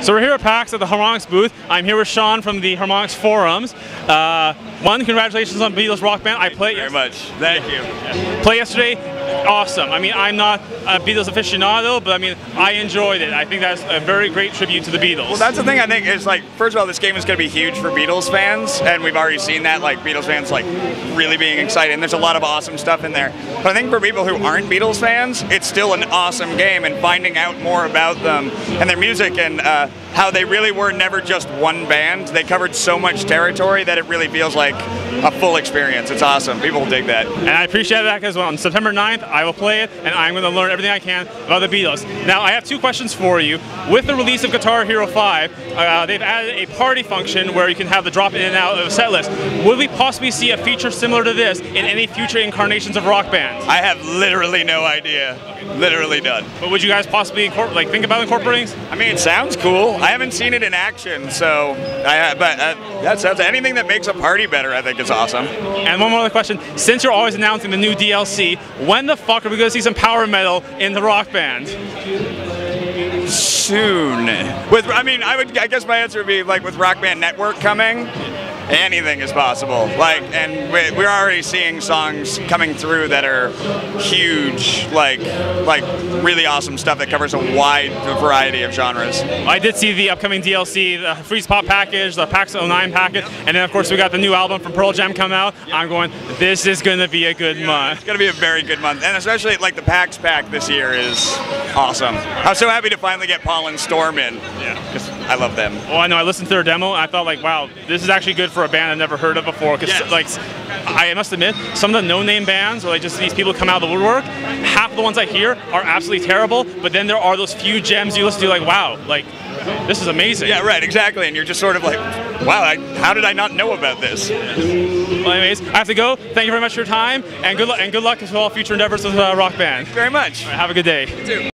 So we're here at PAX at the Harmonix booth. I'm here with Sean from the Harmonix forums. One, congratulations on Beatles Rock Band. I played very much. Thank you. Played yesterday. Awesome. I mean, I'm not a Beatles aficionado, but I mean, I enjoyed it. I think that's a very great tribute to the Beatles. Well, that's the thing I think is, like, first of all, this game is going to be huge for Beatles fans, and we've already seen that, like, Beatles fans, like, really being excited, and there's a lot of awesome stuff in there. But I think for people who aren't Beatles fans, it's still an awesome game, and finding out more about them and their music and how they really were never just one band. They covered so much territory that it really feels like a full experience. It's awesome. People will dig that. And I appreciate that as well. On September 9th, I will play it, and I'm going to learn everything I can about the Beatles. Now, I have two questions for you. With the release of Guitar Hero 5, they've added a party function where you can have the drop in and out of a set list. Would we possibly see a feature similar to this in any future incarnations of Rock Band? I have literally no idea. Literally none. But would you guys possibly think about incorporating? I mean, it sounds cool. I haven't seen it in action, so that sounds, anything that makes a party better, I think is awesome. And one more other question: since you're always announcing the new DLC, when the fuck are we going to see some power metal in the Rock Band? Soon. I guess my answer would be, like, with Rock Band Network coming, anything is possible. Like, and we're already seeing songs coming through that are huge, like really awesome stuff that covers a wide variety of genres. I did see the upcoming DLC, the Freeze Pop package, the PAX 09 package, and then of course we got the new album from Pearl Jam come out. I'm going, this is going to be a good month. It's going to be a very good month, and especially like the PAX pack this year is awesome. I'm so happy to finally get Paul and Storm in. Yeah, because I love them. Oh, I know. I listened to their demo, and I thought, like, wow, this is actually good for a band I've never heard of before. Because, like, I must admit, some of the no-name bands, or like just these people come out of the woodwork, half of the ones I hear are absolutely terrible. But then there are those few gems you listen to, like, wow, like, this is amazing. Yeah, right, exactly. And you're just sort of like, wow, how did I not know about this? Well, anyways, I have to go. Thank you very much for your time, and good luck to all future endeavors with Rock Band. Thank you very much. All right, have a good day. You too.